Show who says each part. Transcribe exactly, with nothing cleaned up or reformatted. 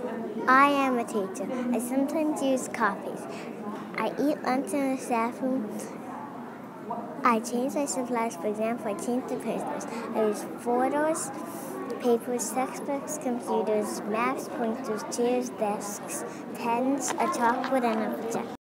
Speaker 1: I am a teacher. I sometimes use copies. I eat lunch in the staff room. I change my supplies. For example, I change the papers. I use photos, papers, textbooks, computers, maps, pointers, chairs, desks, pens, a chalkboard, and a projector.